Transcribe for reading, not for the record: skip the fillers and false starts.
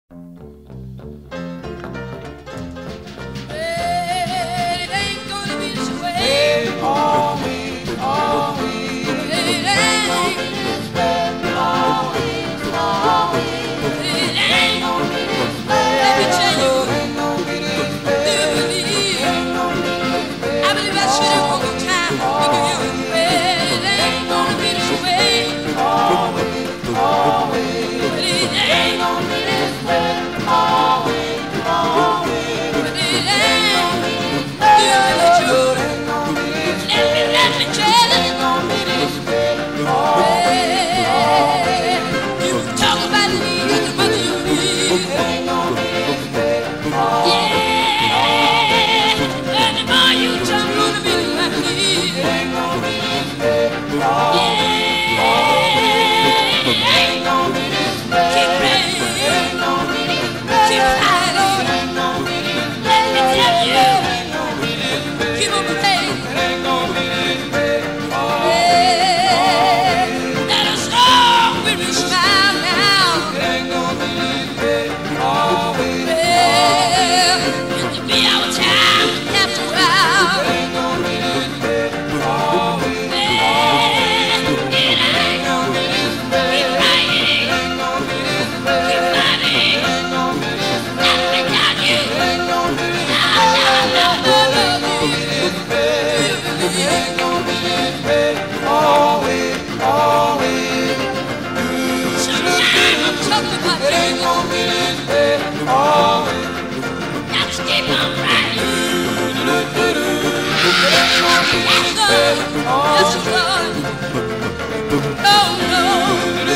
It ain't gonna be this way. Always, always. It ain't gonna be this way. Always, always. It ain't gonna be this way. Let me tell you. I believe I should have one more time. It ain't gonna be this way. Always, always. But it ain't gonna be this way. Always, always. But it ain't gonna be this way. Let me tell you. You talk about me, the mother you need. Yeah. And the more you talk, gonna be the one I need. Keep praying. Keep fighting. Let me tell you. Keep on praying. Let us all really smile now. It'll be our time after a while. Yes, Lord. No, no.